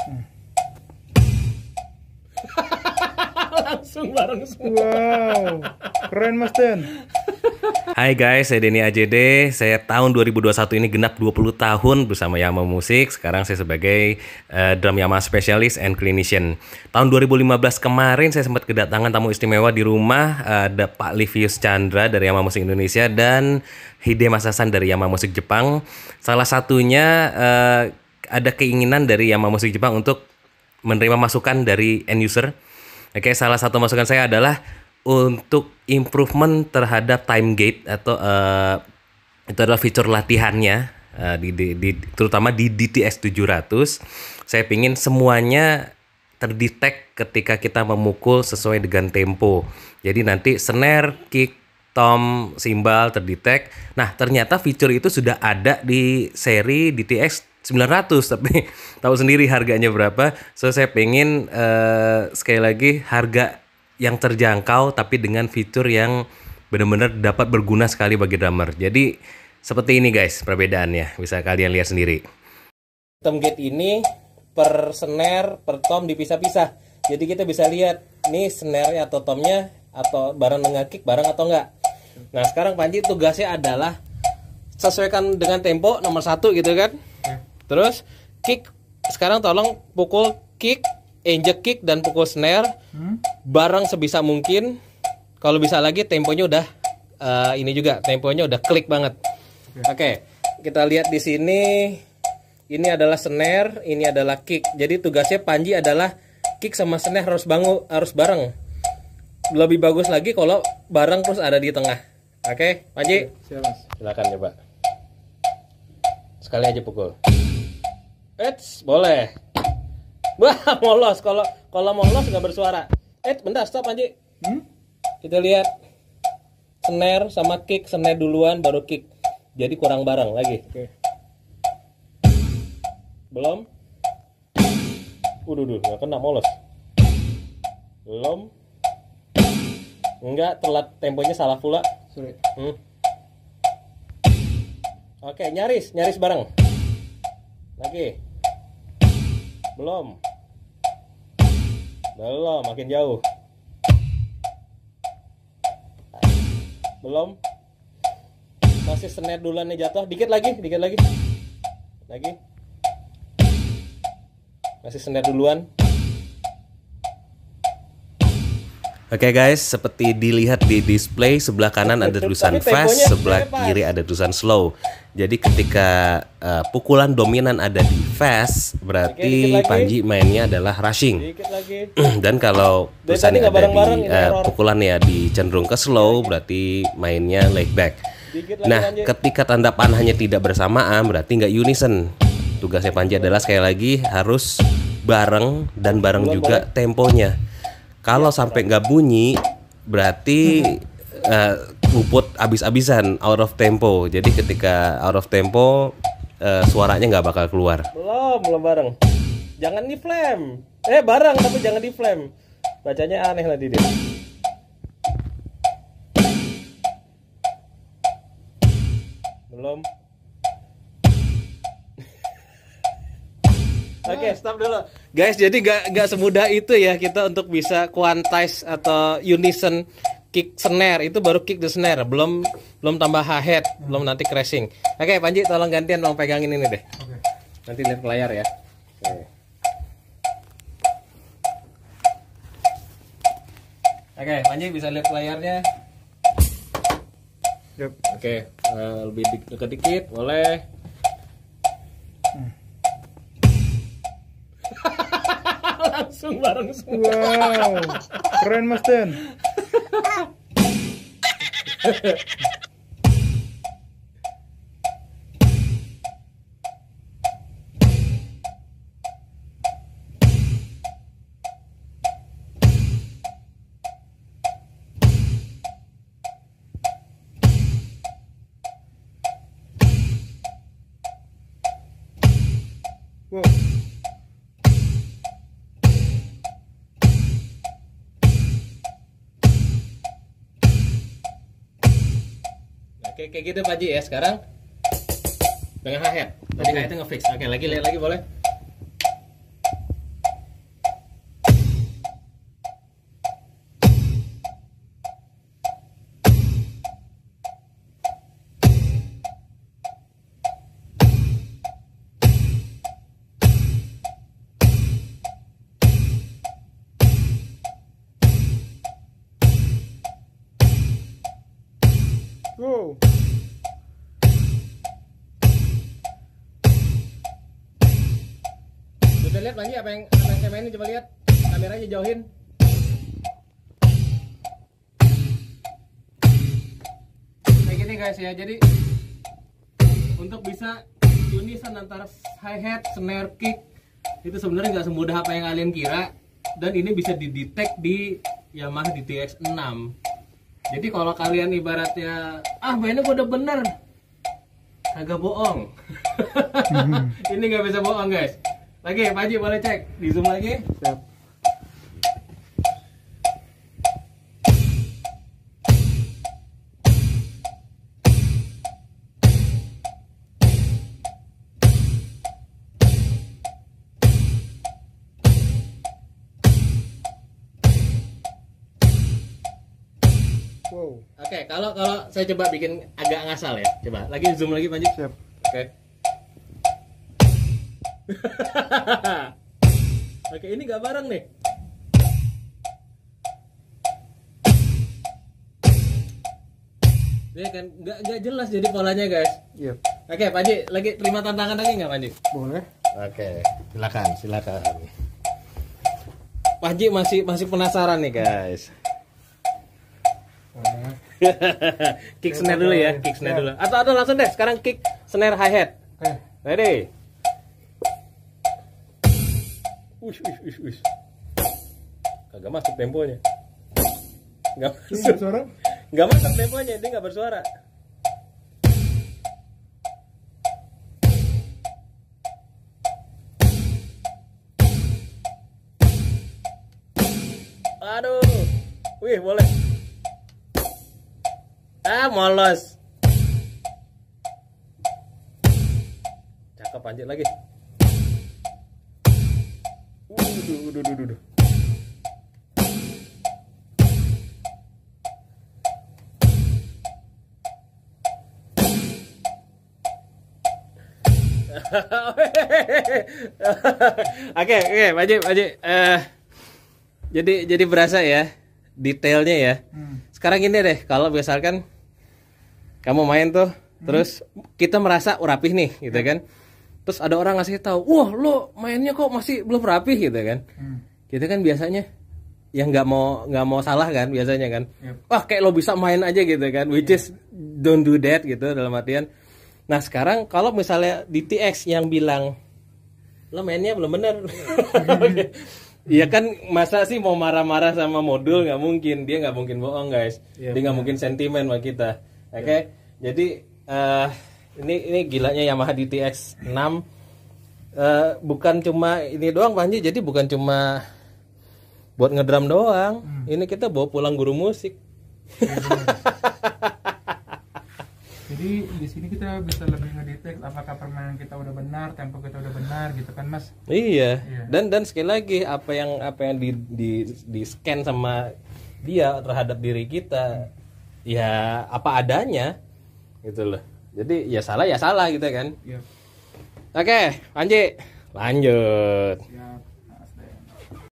Langsung bareng semua. Wow, keren Mas Den. Hai guys, saya Denny AJD. Saya tahun 2021 ini genap 20 tahun bersama Yamaha Musik. Sekarang saya sebagai drum Yamaha Specialist and Clinician. Tahun 2015 kemarin saya sempat kedatangan tamu istimewa di rumah. Ada Pak Livius Chandra dari Yamaha Musik Indonesia dan Hide Masasan dari Yamaha Musik Jepang. Salah satunya ada keinginan dari Yamaha Musik Jepang untuk menerima masukan dari end user. Oke, salah satu masukan saya adalah untuk improvement terhadap time gate atau itu adalah fitur latihannya terutama di DTS 700. Saya pingin semuanya terdetek ketika kita memukul sesuai dengan tempo. Jadi nanti snare, kick, tom, cymbal terdetek. Nah, ternyata fitur itu sudah ada di seri DTS 900, tapi tahu sendiri harganya berapa. So saya pengen sekali lagi harga yang terjangkau tapi dengan fitur yang benar-benar dapat berguna sekali bagi drummer. Jadi seperti ini guys perbedaannya, bisa kalian lihat sendiri. Tom gate ini per snare, per tom dipisah-pisah. Jadi kita bisa lihat nih snare atau tomnya atau bareng dengan kick bareng atau enggak. Nah sekarang Panji tugasnya adalah sesuaikan dengan tempo nomor 1 gitu kan. Terus kick, sekarang tolong pukul kick, injek kick dan pukul snare bareng sebisa mungkin. Kalau bisa lagi temponya udah ini juga temponya udah klik banget. Oke, kita lihat di sini. Ini adalah snare, ini adalah kick. Jadi tugasnya Panji adalah kick sama snare harus bareng. Lebih bagus lagi kalau bareng terus ada di tengah. Oke, Panji. Silakan coba. Sekali aja pukul. Boleh. Wah, molos. Kalau molos nggak bersuara. Bentar, stop Panji. Kita lihat snare sama kick, snare duluan baru kick. Jadi kurang bareng lagi. Belum. Nggak kena, molos. Belum. Enggak, telat, temponya salah pula. Oke, nyaris bareng. Lagi. Belum, makin jauh. Belum. Masih snare duluan nih jatuh. Dikit lagi. Lagi. Masih snare duluan. Oke guys, seperti dilihat di display sebelah kanan ada tulisan fast, sebelah kiri ada tulisan slow. Jadi ketika pukulan dominan ada di fast, berarti Panji mainnya adalah rushing. Dan kalau tulisannya ada di pukulannya di cenderung ke slow, berarti mainnya laid back. Nah, ketika tanda panahnya tidak bersamaan, berarti nggak unison. Tugasnya Panji adalah sekali lagi harus bareng dan bareng juga temponya. Kalau sampai nggak bunyi, berarti luput abis-abisan, out of tempo. Jadi ketika out of tempo, suaranya nggak bakal keluar. Belum bareng. Jangan di flame. Bareng tapi jangan di flame. Bacanya aneh nanti dia. Belum. Oke, stop dulu. Guys, jadi gak semudah itu ya kita untuk bisa quantize atau unison kick snare. Itu baru kick the snare, belum tambah hi-hat, belum nanti crashing. Oke, Panji tolong gantian tolong pegangin ini deh. Nanti lihat ke layar ya. Oke, Panji bisa lihat ke layarnya. Oke, lebih dekat dikit, boleh. Langsung bareng semua. Wow, keren Mas Den. Wow. Oke, kayak gitu Pak Ji ya. Sekarang dengan hi-hat. Tadi hi-hatnya nge-fix. Oke, lihat lagi boleh. Bisa lihat Panji apa yang saya mainin, coba lihat. Kameranya jauhin. Kayak gini guys ya. Jadi untuk bisa unisan antara hi-hat, snare, kick itu sebenarnya nggak semudah apa yang kalian kira, dan ini bisa didetek di Yamaha DTX 6. Jadi kalau kalian ibaratnya mainnya udah bener, agak bohong. Ini nggak bisa bohong guys. Lagi Pak Haji boleh cek di zoom lagi. Siap. Wow. Oke, kalau saya coba bikin agak ngasal ya. Coba lagi zoom lagi Pak Haji. Siap. Oke. Oke, ini nggak bareng nih. Dia kan nggak jelas jadi polanya guys. Iya. Oke, Pak Haji, lagi terima tantangan lagi nggak Pak Haji? Boleh. Oke, silakan. Pak Haji masih penasaran nih guys. Boleh. Kick snare dulu ya, kick snare dulu. Atau langsung deh, sekarang kick snare hi hat. Oke. Ready? Ush. Kagak masuk temponya. Nggak Ini masuk. suara? Nggak masuk temponya, dia nggak bersuara. Aduh. Wih, boleh. Molos. Cakep, lanjut lagi. Duh. Oke, Pak Haji. Jadi berasa ya detailnya ya. Sekarang gini deh, kalau misalkan kamu main tuh, terus kita merasa rapih nih, gitu kan. Terus ada orang ngasih tahu, wah lo mainnya kok masih belum rapih gitu kan. Kita kan biasanya yang nggak mau salah kan biasanya kan. Wah kayak lo bisa main aja gitu kan, which is don't do that gitu dalam artian. Nah sekarang kalau misalnya DTX yang bilang lo mainnya belum bener. Iya kan, masa sih mau marah-marah sama modul, nggak mungkin, dia nggak mungkin bohong guys, dia nggak mungkin sentimen sama kita. Oke. Jadi ini gilanya Yamaha DTX 6. Bukan cuma ini doang Pak Haji, jadi bukan cuma buat ngedrum doang. Ini kita bawa pulang guru musik. Jadi di sini kita bisa lebih ngedetek apakah permainan kita udah benar, tempo kita udah benar gitu kan Mas. Iya. Dan sekali lagi apa yang di scan sama dia terhadap diri kita ya apa adanya gitu loh. Jadi ya salah gitu kan. Iya. Oke, Panji, lanjut. Ya.